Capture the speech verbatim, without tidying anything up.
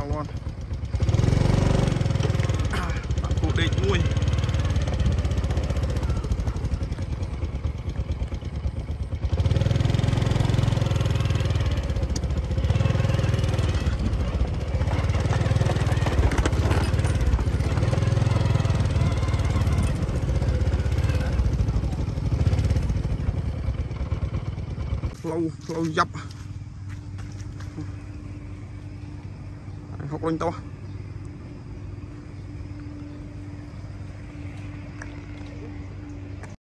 on bạn cụ địch nuôi lâu lâu dập học lên to